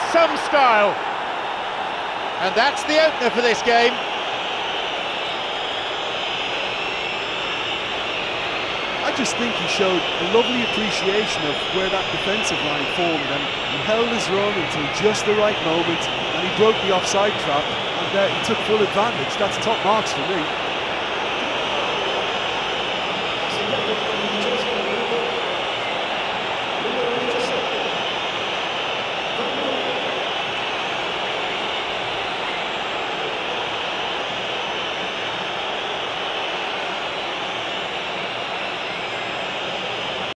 some style. And that's the opener for this game. I just think he showed a lovely appreciation of where that defensive line formed, and he held his run until just the right moment, and he broke the offside trap, and he took full advantage. That's top marks for me.